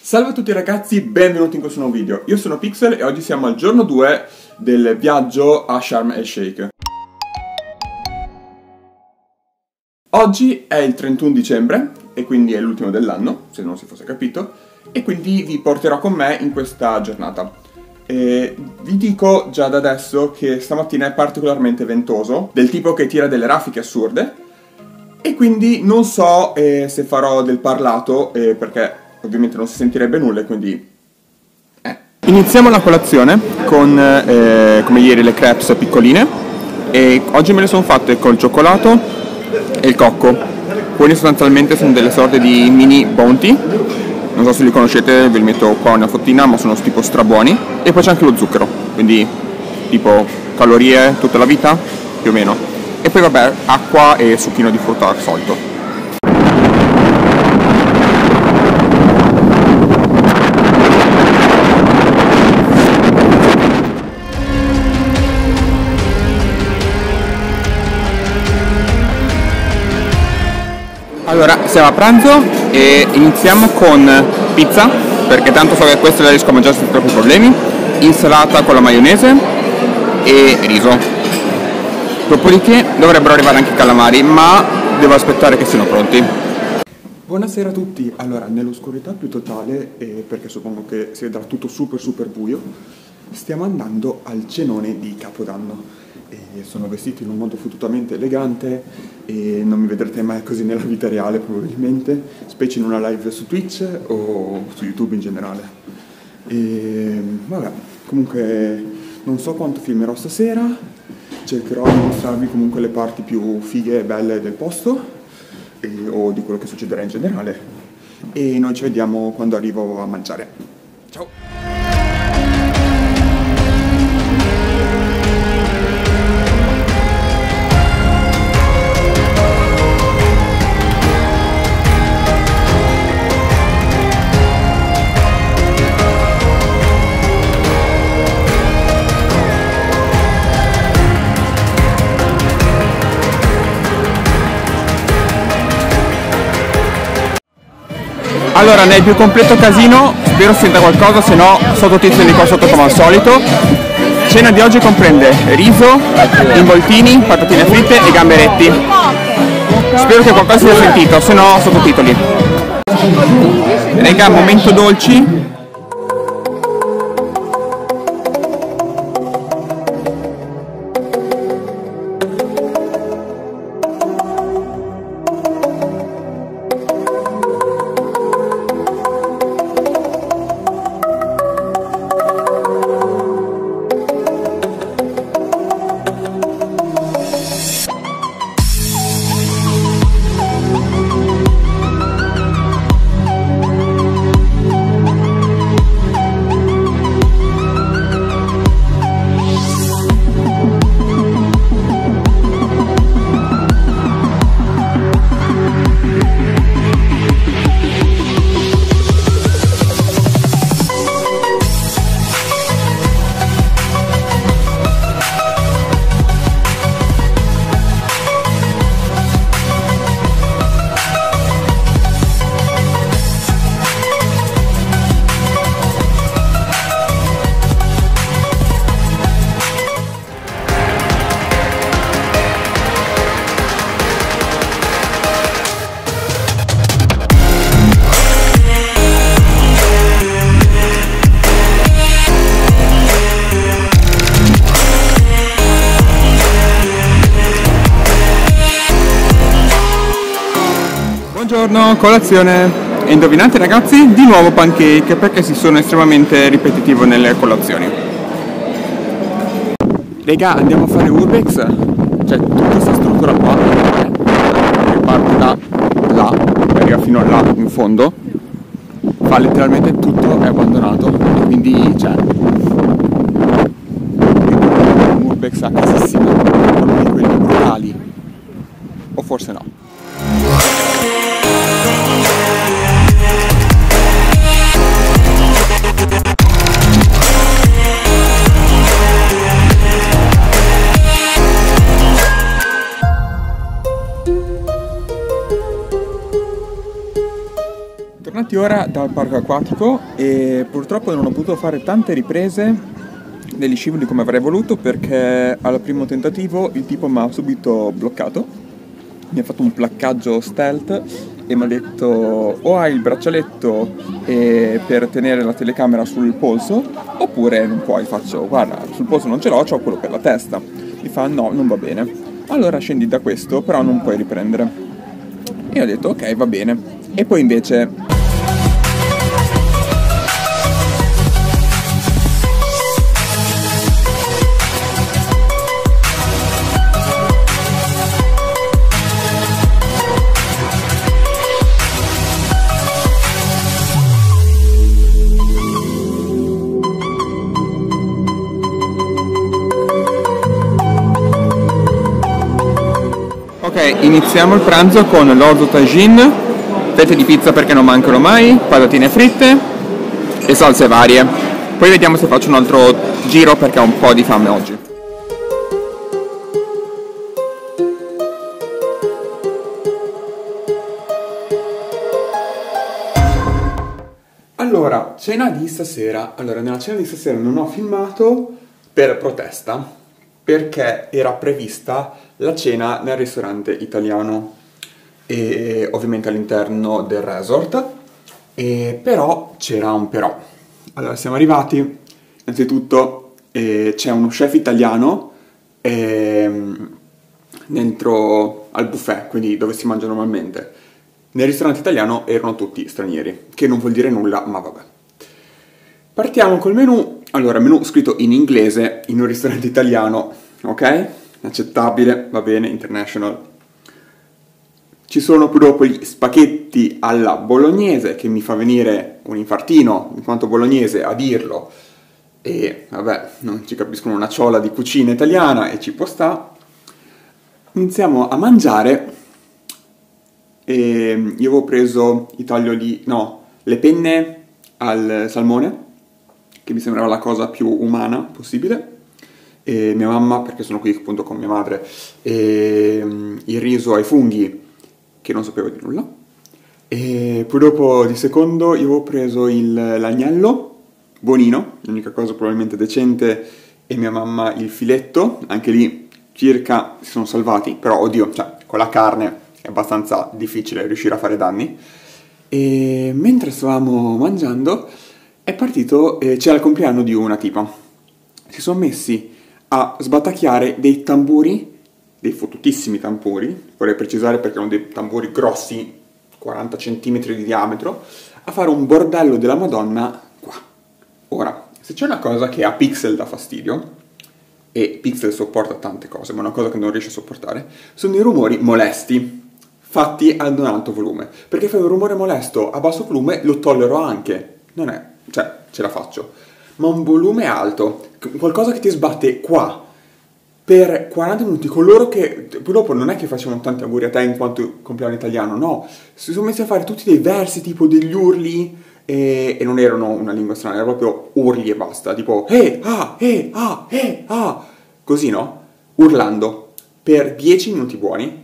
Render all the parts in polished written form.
Salve a tutti ragazzi, benvenuti in questo nuovo video. Io sono Pixel e oggi siamo al giorno 2 del viaggio a Sharm el Sheikh. Oggi è il 31 dicembre e quindi è l'ultimo dell'anno, se non si fosse capito, e quindi vi porterò con me in questa giornata. Vi dico già da adesso che stamattina è particolarmente ventoso, del tipo che tira delle raffiche assurde, e quindi non so se farò del parlato perché ovviamente non si sentirebbe nulla, quindi iniziamo la colazione con come ieri le crepes piccoline, e oggi me le sono fatte col cioccolato e il cocco. Quindi sostanzialmente sono delle sorte di mini Bounty, non so se li conoscete, ve li metto qua una fottina, ma sono tipo strabuoni. E poi c'è anche lo zucchero, quindi tipo calorie tutta la vita più o meno. E poi vabbè, acqua e succhino di frutta al solito. Allora, siamo a pranzo e iniziamo con pizza, perché tanto so che questo riesco a mangiare senza troppi problemi, insalata con la maionese e riso. Dopodiché dovrebbero arrivare anche i calamari, ma devo aspettare che siano pronti. Buonasera a tutti. Allora, nell'oscurità più totale, perché suppongo che si vedrà tutto super buio, stiamo andando al cenone di Capodanno. E sono vestito in un modo fottutamente elegante e non mi vedrete mai così nella vita reale probabilmente, specie in una live su Twitch o su YouTube in generale. E vabbè, comunque non so quanto filmerò stasera, cercherò di mostrarvi comunque le parti più fighe e belle del posto o di quello che succederà in generale, e noi ci vediamo quando arrivo a mangiare. Ciao! Allora, nel più completo casino, spero si senta qualcosa, se no sottotitoli qua sotto come al solito. Cena di oggi comprende riso, involtini, patatine fritte e gamberetti. Spero che qualcosa sia sentito, se no sottotitoli. Raga, momento dolci. Buongiorno, colazione. E indovinate ragazzi, di nuovo pancake, perché si sono estremamente ripetitivo nelle colazioni. Raga, andiamo a fare urbex. Cioè, tutta questa struttura qua, che parte da là e arriva fino a là in fondo, fa letteralmente tutto, è abbandonato. E quindi, cioè, un urbex a casissimo, uno di quelli brutali. O forse no. tornati ora dal parco acquatico e purtroppo non ho potuto fare tante riprese degli scivoli come avrei voluto perché al primo tentativo il tipo mi ha subito bloccato, mi ha fatto un placcaggio stealth e mi ha detto o hai il braccialetto per tenere la telecamera sul polso oppure non puoi. Faccio guarda, sul polso non ce l'ho, c'ho quello per la testa. Mi fa no, non va bene. Allora scendi da questo, però non puoi riprendere. E ho detto ok, va bene. E poi invece ok, iniziamo il pranzo con l'orzo tagine, fette di pizza perché non mancano mai, patatine fritte e salse varie. Poi vediamo se faccio un altro giro perché ho un po' di fame oggi. Allora, cena di stasera. Allora, nella cena di stasera non ho filmato per protesta perché era prevista la cena nel ristorante italiano e ovviamente all'interno del resort, però c'era un però. Allora siamo arrivati, innanzitutto c'è uno chef italiano dentro al buffet, quindi dove si mangia normalmente. Nel ristorante italiano erano tutti stranieri, che non vuol dire nulla, ma vabbè. Partiamo col menù. Allora, menù scritto in inglese in un ristorante italiano, ok? Accettabile, va bene, international. Ci sono poi dopo gli spaghetti alla bolognese, che mi fa venire un infartino, in quanto bolognese, a dirlo. E vabbè, non ci capiscono una ciola di cucina italiana e ci può sta. Iniziamo a mangiare e io avevo preso le penne al salmone, che mi sembrava la cosa più umana possibile. E mia mamma, perché sono qui appunto con mia madre, e il riso ai funghi, che non sapevo di nulla. E poi dopo di secondo io avevo preso l'agnello, buonino, l'unica cosa probabilmente decente, e mia mamma il filetto, anche lì circa si sono salvati, però oddio, cioè con la carne è abbastanza difficile riuscire a fare danni. E mentre stavamo mangiando è partito, c'era il compleanno di una tipa. Si sono messi a sbatacchiare dei tamburi, dei fottutissimi tamburi, vorrei precisare perché erano dei tamburi grossi, 40 cm di diametro, a fare un bordello della Madonna qua. Ora, se c'è una cosa che a Pixel dà fastidio, e Pixel sopporta tante cose, ma una cosa che non riesce a sopportare, sono i rumori molesti, fatti ad un alto volume. Perché fai un rumore molesto a basso volume lo tollero anche, non è, cioè, ce la faccio. Ma un volume alto, qualcosa che ti sbatte qua, per 40 minuti, coloro che poi dopo non è che facevano tanti auguri a te in quanto compleanno italiano, no, si sono messi a fare tutti dei versi tipo degli urli e non erano una lingua strana, erano proprio urli e basta, tipo così, no? Urlando per 10 minuti buoni.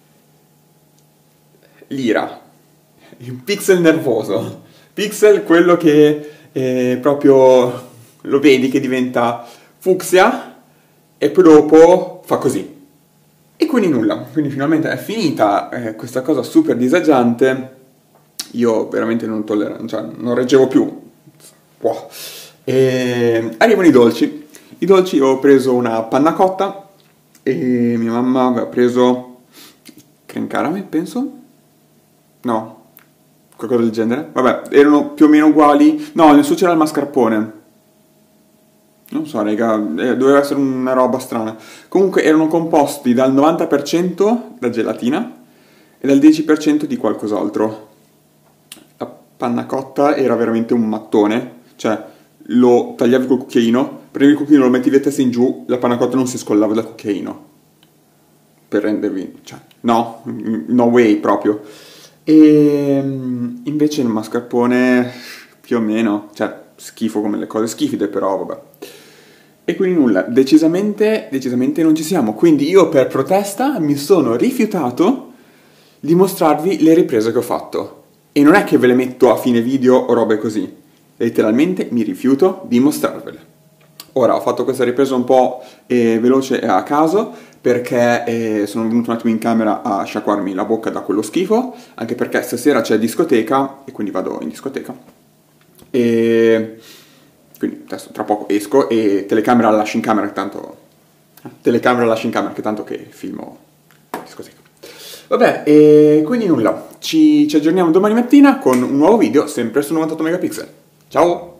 L'ira, il Pixel nervoso, Pixel quello che proprio lo vedi che diventa fucsia e poi dopo fa così. E quindi nulla, quindi finalmente è finita questa cosa super disagiante. Io veramente non tolleravo, cioè non reggevo più. Wow. E arrivano i dolci. I dolci, ho preso una panna cotta e mia mamma aveva preso creme caramel, penso? No, qualcosa del genere. Vabbè, erano più o meno uguali. No, nel suo c'era il mascarpone. Non so, raga, doveva essere una roba strana. Comunque erano composti dal 90% da gelatina e dal 10% di qualcos'altro. La panna cotta era veramente un mattone, cioè lo tagliavi col cucchiaino, prendevi il cucchiaino, lo mettevi a testa in giù, la panna cotta non si scollava dal cucchiaino. Per rendervi, cioè, no way proprio. E invece il mascarpone più o meno, cioè schifo come le cose schifide, però vabbè. E quindi nulla, decisamente non ci siamo. Quindi io per protesta mi sono rifiutato di mostrarvi le riprese che ho fatto. E non è che ve le metto a fine video o robe così, letteralmente mi rifiuto di mostrarvele. Ora ho fatto questa ripresa un po' veloce e a caso perché sono venuto un attimo in camera a sciacquarmi la bocca da quello schifo, anche perché stasera c'è discoteca e quindi vado in discoteca. E quindi adesso tra poco esco e telecamera lascio in camera che tanto... Telecamera lascio in camera che tanto che filmo discoteca. Vabbè, e quindi nulla, ci aggiorniamo domani mattina con un nuovo video sempre su 98 megapixel. Ciao!